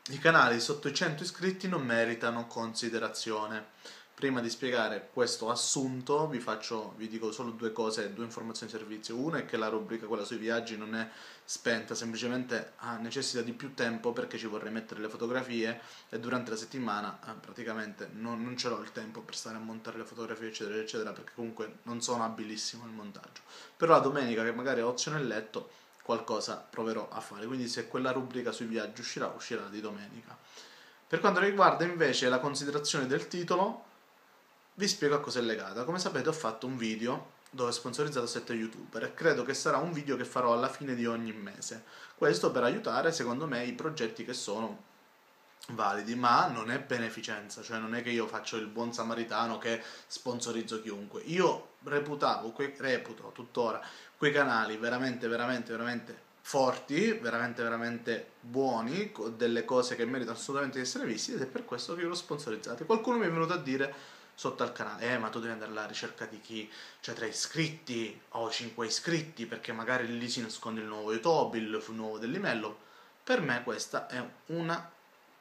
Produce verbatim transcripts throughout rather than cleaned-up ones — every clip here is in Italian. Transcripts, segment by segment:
i canali sotto i cento iscritti non meritano considerazione. Prima di spiegare questo assunto vi faccio, vi dico solo due cose, due informazioni di servizio. Una è che la rubrica, quella sui viaggi, non è spenta, semplicemente ah, necessita di più tempo perché ci vorrei mettere le fotografie e durante la settimana eh, praticamente non, non ce l'ho il tempo per stare a montare le fotografie eccetera eccetera, perché comunque non sono abilissimo al montaggio. Però la domenica, che magari ho ozio nel letto, qualcosa proverò a fare, quindi se quella rubrica sui viaggi uscirà, uscirà di domenica. Per quanto riguarda invece la considerazione del titolo, vi spiego a cosa è legata. Come sapete ho fatto un video dove ho sponsorizzato sette youtuber e credo che sarà un video che farò alla fine di ogni mese. Questo per aiutare, secondo me, i progetti che sono validi, ma non è beneficenza, cioè non è che io faccio il buon samaritano che sponsorizzo chiunque. Io reputavo, que- reputo tuttora quei canali veramente, veramente, veramente forti, veramente, veramente buoni, con delle cose che meritano assolutamente di essere visti, ed è per questo che io l'ho sponsorizzato. Qualcuno mi è venuto a dire sotto al canale, eh ma tu devi andare alla ricerca di chi c'è tre iscritti o cinque iscritti, perché magari lì si nasconde il nuovo YouTube, il nuovo dell'Imello. Per me questa è una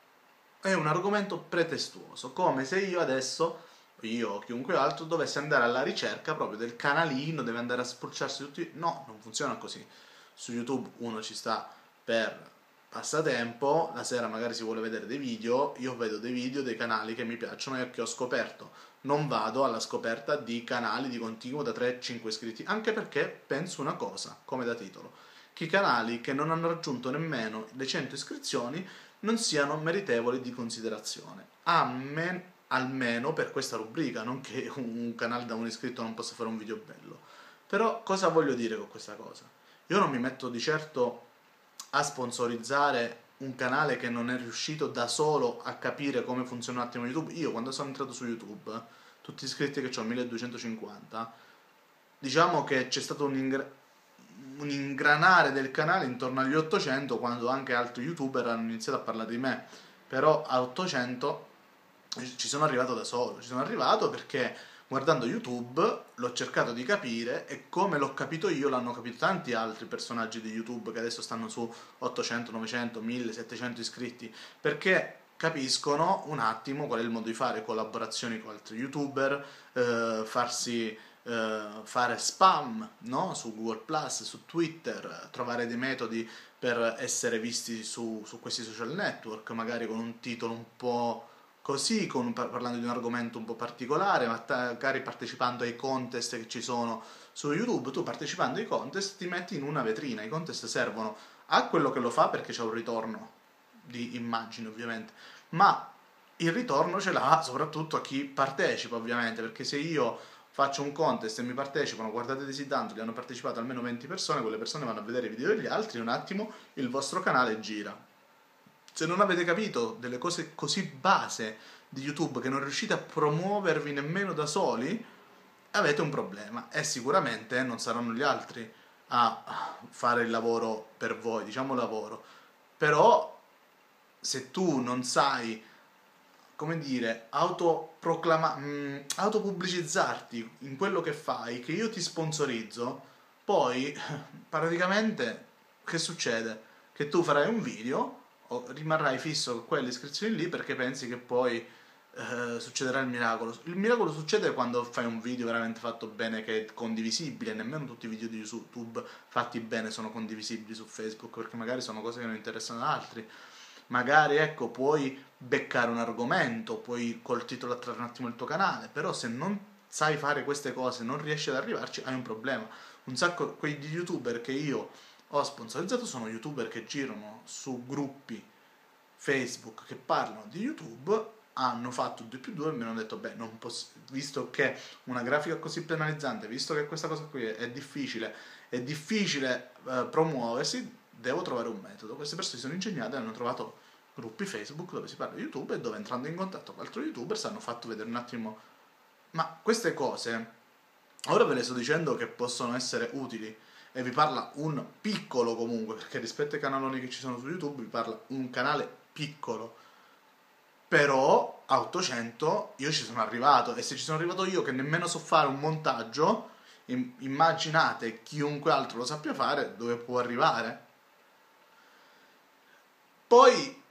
è un argomento pretestuoso, come se io adesso, io o chiunque altro, dovesse andare alla ricerca proprio del canalino, deve andare a spulciarsi tutti. No, non funziona così. Su YouTube uno ci sta per passatempo, la sera magari si vuole vedere dei video, io vedo dei video dei canali che mi piacciono e che ho scoperto. Non vado alla scoperta di canali di continuo da tre cinque iscritti, anche perché penso una cosa, come da titolo, che i canali che non hanno raggiunto nemmeno le cento iscrizioni non siano meritevoli di considerazione. A me, almeno per questa rubrica, non che un canale da un iscritto non possa fare un video bello. Però cosa voglio dire con questa cosa? Io non mi metto di certo a sponsorizzare un canale che non è riuscito da solo a capire come funziona un attimo YouTube. Io quando sono entrato su YouTube, tutti gli iscritti che ho, milleduecentocinquanta, diciamo che c'è stato un, ingra- un ingranare del canale intorno agli ottocento, quando anche altri youtuber hanno iniziato a parlare di me. Però a ottocento ci sono arrivato da solo, ci sono arrivato perché guardando YouTube l'ho cercato di capire, e come l'ho capito io l'hanno capito tanti altri personaggi di YouTube che adesso stanno su ottocento, novecento, mille, settecento iscritti, perché capiscono un attimo qual è il modo di fare collaborazioni con altri youtuber, eh, farsi eh, fare spam, no? Su Google Plus, su Twitter, trovare dei metodi per essere visti su, su questi social network, magari con un titolo un po' così, con, parlando di un argomento un po' particolare, magari partecipando ai contest che ci sono su YouTube. Tu partecipando ai contest ti metti in una vetrina. I contest servono a quello che lo fa perché c'è un ritorno di immagini ovviamente, ma il ritorno ce l'ha soprattutto a chi partecipa ovviamente, perché se io faccio un contest e mi partecipano, guardate Desi Danto, hanno partecipato almeno venti persone, quelle persone vanno a vedere i video degli altri, un attimo il vostro canale gira. Se non avete capito delle cose così base di YouTube, che non riuscite a promuovervi nemmeno da soli, avete un problema, e sicuramente non saranno gli altri a fare il lavoro per voi, diciamo lavoro. Però se tu non sai, come dire, autoproclama- mh, autopubblicizzarti in quello che fai, che io ti sponsorizzo, poi praticamente che succede? Che tu farai un video o rimarrai fisso con quelle iscrizioni lì perché pensi che poi eh, succederà il miracolo. Il miracolo succede quando fai un video veramente fatto bene, che è condivisibile. Nemmeno tutti i video di YouTube fatti bene sono condivisibili su Facebook, perché magari sono cose che non interessano ad altri. Magari, ecco, puoi beccare un argomento, puoi col titolo attrarre un attimo il tuo canale, però se non sai fare queste cose, non riesci ad arrivarci, hai un problema. Un sacco, quei youtuber che io ho sponsorizzato sono youtuber che girano su gruppi Facebook che parlano di YouTube, hanno fatto due più due e mi hanno detto, beh, non posso, visto che una grafica così penalizzante, visto che questa cosa qui è difficile, è difficile eh, promuoversi, devo trovare un metodo. Queste persone si sono ingegnate e hanno trovato gruppi Facebook dove si parla di YouTube e dove, entrando in contatto con altri youtubers, hanno fatto vedere un attimo. Ma queste cose ora ve le sto dicendo che possono essere utili, e vi parla un piccolo, comunque, perché rispetto ai canaloni che ci sono su YouTube vi parla un canale piccolo. Però a ottocento io ci sono arrivato, e se ci sono arrivato io che nemmeno so fare un montaggio, immaginate chiunque altro lo sappia fare dove può arrivare. Poi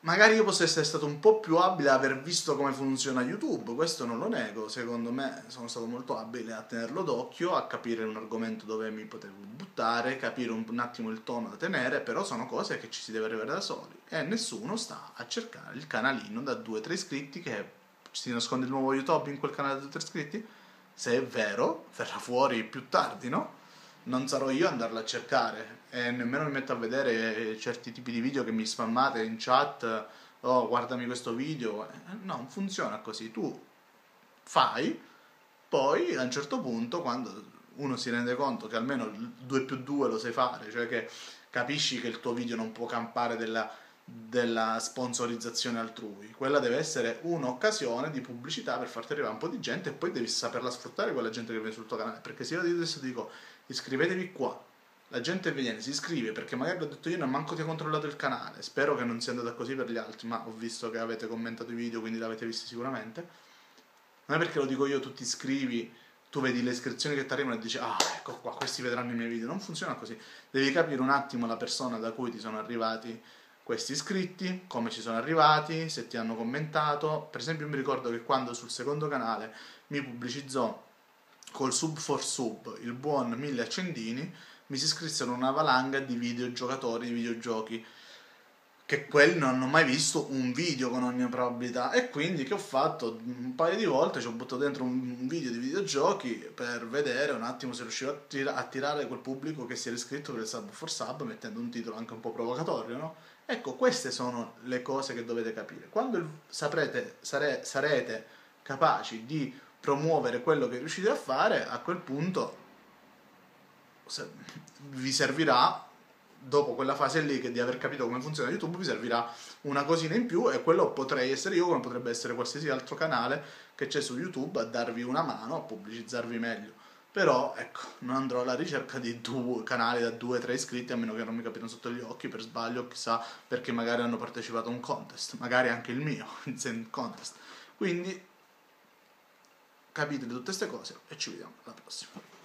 magari io posso essere stato un po' più abile a aver visto come funziona YouTube, questo non lo nego, secondo me sono stato molto abile a tenerlo d'occhio, a capire un argomento dove mi potevo buttare, capire un, un attimo il tono da tenere, però sono cose che ci si deve arrivare da soli e nessuno sta a cercare il canalino da due tre iscritti, che si nasconde il nuovo YouTube in quel canale da due tre iscritti. Se è vero, verrà fuori più tardi, no? Non sarò io ad andarla a cercare e nemmeno mi metto a vedere certi tipi di video che mi spammate in chat. Oh, guardami questo video. No, non funziona così. Tu fai, poi a un certo punto, quando uno si rende conto che almeno il due più due lo sai fare, cioè che capisci che il tuo video non può campare della, della sponsorizzazione altrui, quella deve essere un'occasione di pubblicità per farti arrivare un po' di gente, e poi devi saperla sfruttare quella gente che viene sul tuo canale, perché se io adesso dico iscrivetevi qua, la gente viene, si iscrive perché magari l'ho detto io, non manco ti ho controllato il canale, spero che non sia andata così per gli altri, ma ho visto che avete commentato i video, quindi l'avete visti sicuramente. Non è perché lo dico io, tu ti iscrivi, tu vedi le iscrizioni che ti arrivano e dici ah, ecco qua, questi vedranno i miei video. Non funziona così. Devi capire un attimo la persona da cui ti sono arrivati questi iscritti, come ci sono arrivati, se ti hanno commentato. Per esempio mi ricordo che quando sul secondo canale mi pubblicizzò col sub for sub il buon Mille Accendini, mi si iscrissero una valanga di videogiocatori di videogiochi, che quelli non hanno mai visto un video con ogni probabilità, e quindi che ho fatto un paio di volte, ci ho buttato dentro un video di videogiochi per vedere un attimo se riuscivo a, tira- a tirare quel pubblico che si era iscritto per il sub for sub, mettendo un titolo anche un po' provocatorio, no? Ecco, queste sono le cose che dovete capire. Quando il- saprete, sare- sarete capaci di promuovere quello che riuscite a fare, a quel punto se- vi servirà, dopo quella fase lì che di aver capito come funziona YouTube, vi servirà una cosina in più, e quello potrei essere io, come potrebbe essere qualsiasi altro canale che c'è su YouTube, a darvi una mano, a pubblicizzarvi meglio. Però ecco, non andrò alla ricerca di due canali da due tre iscritti, a meno che non mi capitano sotto gli occhi per sbaglio, chissà, perché magari hanno partecipato a un contest, magari anche il mio, il Zen Contest. Quindi capite tutte queste cose e ci vediamo alla prossima.